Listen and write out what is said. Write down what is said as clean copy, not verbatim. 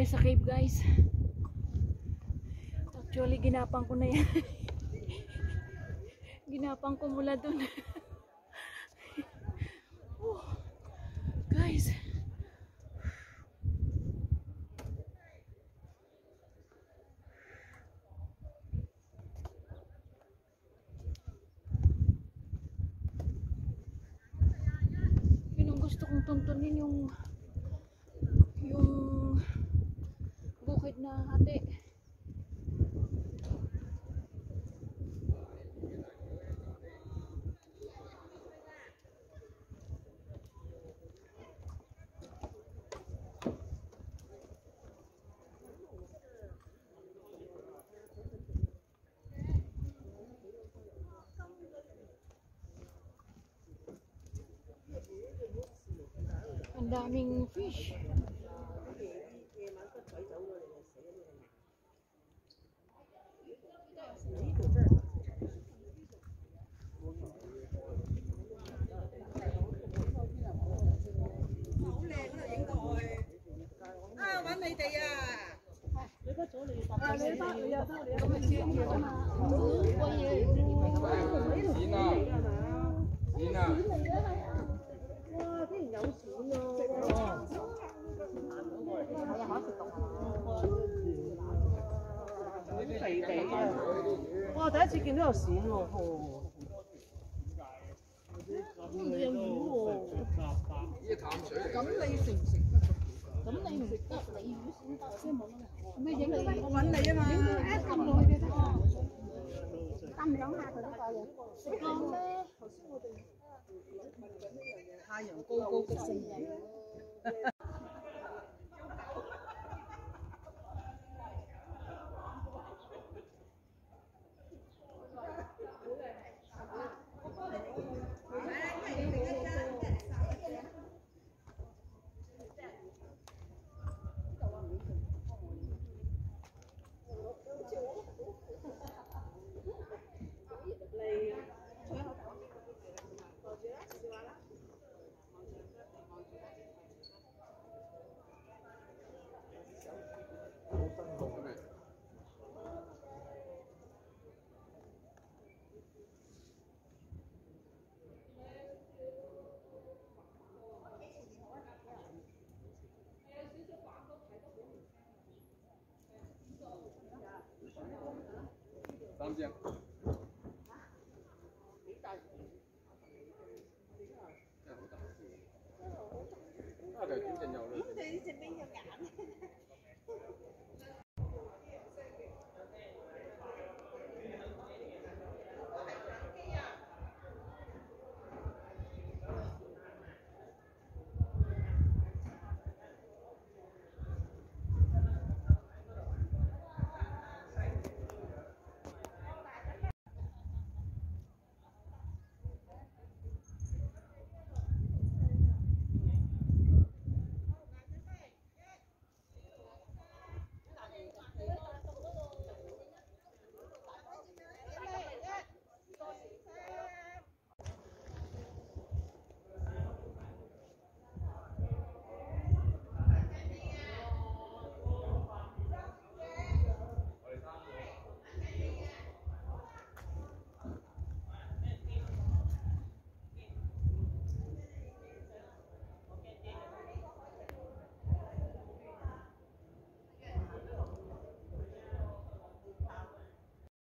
kami sa cave, guys. Actually, ginapang ko na yan. Ginapang ko mula dun. Oh, guys. Yun ang gusto kong tuntunin, yung bukid na hati. Ang daming fish. 哇！第一次見到有鱔喎， 唔知有魚喎。 咁你食唔食得？ 咁你唔食得，你魚先得，即係冇乜。咩影你？ 我揾你啊嘛！ 撳落去嘅啫。撳兩下佢都夠嘅。食過咩？頭先我哋太陽高高的升起。 3隻。幾大？真係好大。啊，就係短淨有啦。咁你呢隻邊有眼？